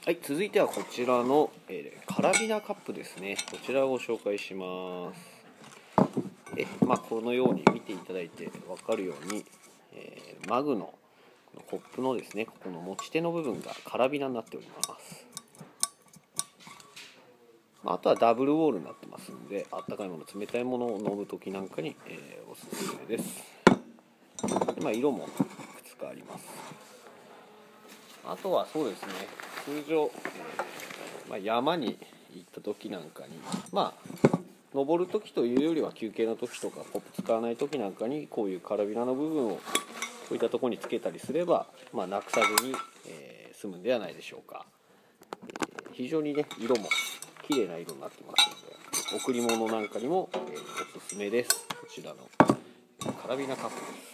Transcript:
はい、続いてはこちらの、カラビナカップですね。こちらをご紹介します。このように見ていただいて分かるように、マグのコップのですね、ここの持ち手の部分がカラビナになっております。あとはダブルウォールになってますので、あったかいもの、冷たいものを飲むときなんかに、おすすめです。で、色もいくつかあります。あとはそうですね、通常、山に行った時なんかに、登る時というよりは休憩の時とかコップ使わない時なんかにこういうカラビナの部分をこういったところにつけたりすれば、なくさずに、済むんではないでしょうか。非常にね、色も綺麗な色になってますので、贈り物なんかにも、おすすめです。こちらのカラビナカップです。